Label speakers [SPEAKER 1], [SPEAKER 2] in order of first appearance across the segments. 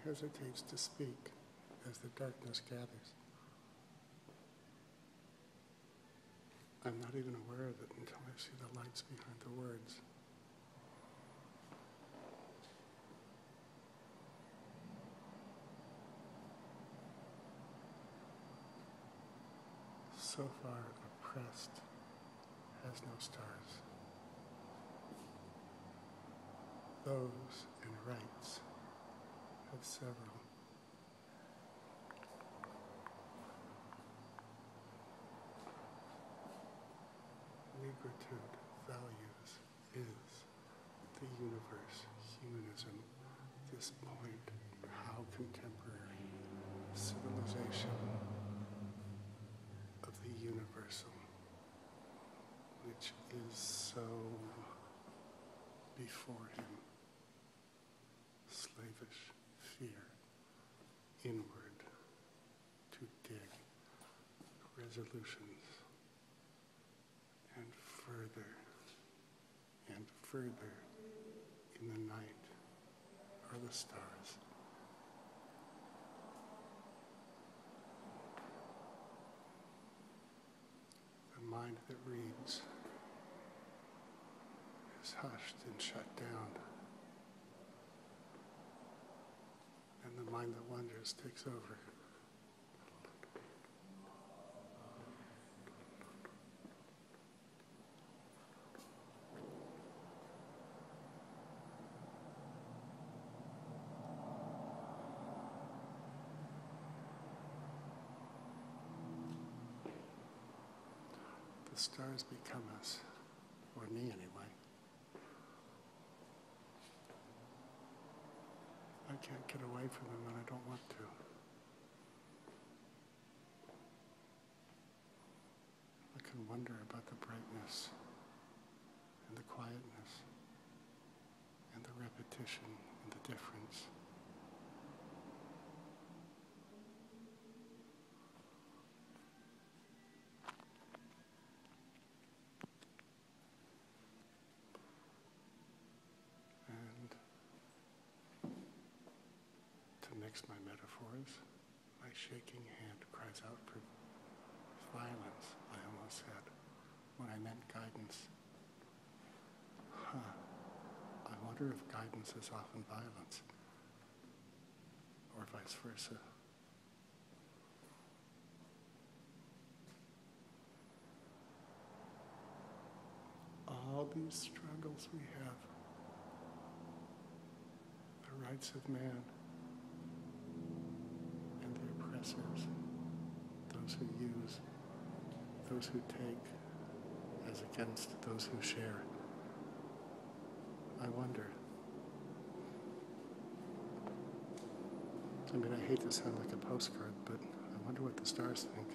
[SPEAKER 1] hesitates to speak as the darkness gathers. I'm not even aware of it until I see the lights behind the words. So far, oppressed has no stars. Those in rights have several. Negritude values is the universe, humanism, this point, how contemporary civilization of the universal, which is so before him, slavish fear, inward to dig resolutions, and further in the night are the stars. The mind that reads is hushed and shut down, and the mind that wonders takes over. The stars become us, or me anyway. I can't get away from them when I don't want to. I can wonder about the brightness and the quietness and the repetition and the difference. Mix my metaphors, my shaking hand cries out for violence, I almost said, when I meant guidance. I wonder if guidance is often violence, or vice versa. All these struggles we have, the rights of man, those who use, those who take, as against those who share. I wonder. I mean, I hate to sound like a postcard, but I wonder what the stars think.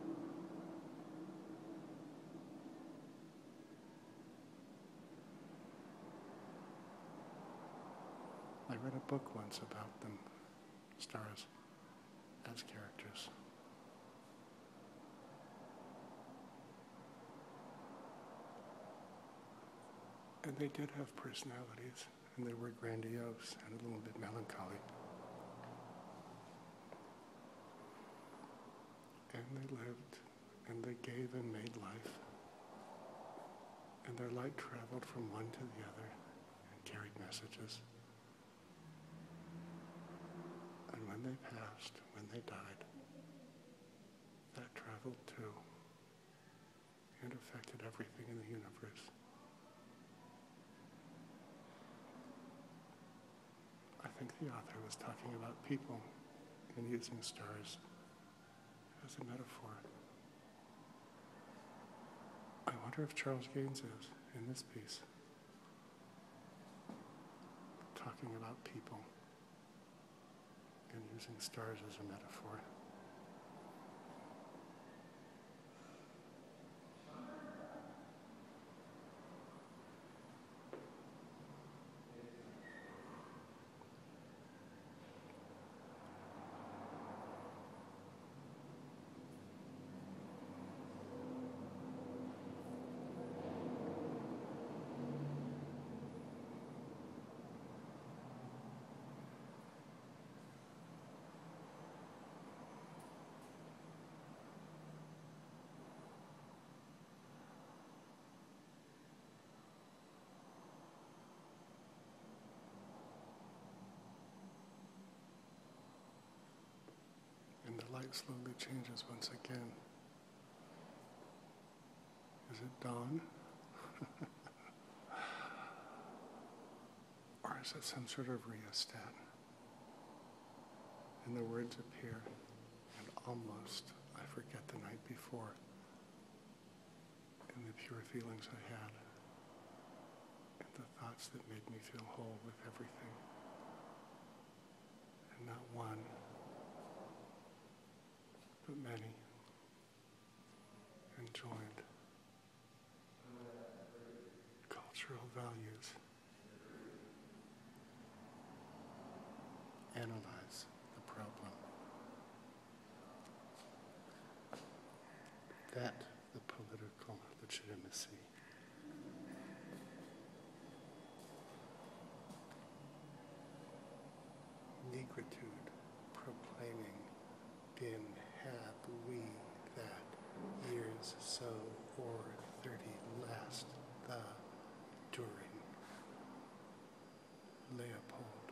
[SPEAKER 1] I read a book once about them, stars, as characters. And they did have personalities, and they were grandiose and a little bit melancholy. And they lived, and they gave and made life. And their light traveled from one to the other and carried messages. And when they passed, when they died, that traveled too and affected everything in the universe. I think the author was talking about people and using stars as a metaphor. I wonder if Charles Gaines is in this piece, talking about people and using stars as a metaphor. light slowly changes once again. Is it dawn? Or is it some sort of rheostat? And the words appear, and almost I forget the night before and the pure feelings I had, and the thoughts that made me feel whole with everything. And not one, but many, and joined. Cultural values. Analyze the problem. That the political legitimacy. Negritude proclaiming, din have we that years so or 30 last the during. Leopold.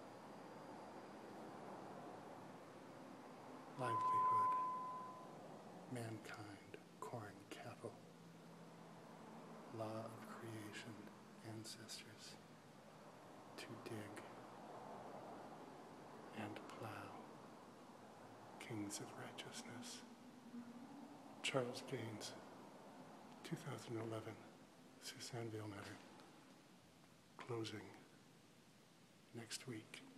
[SPEAKER 1] Livelihood. Mankind. Corn, cattle. Law of creation. Ancestors. To dig and plow. Kings of righteousness. Charles Gaines, 2011, Susanne-Vielmetter. Closing next week.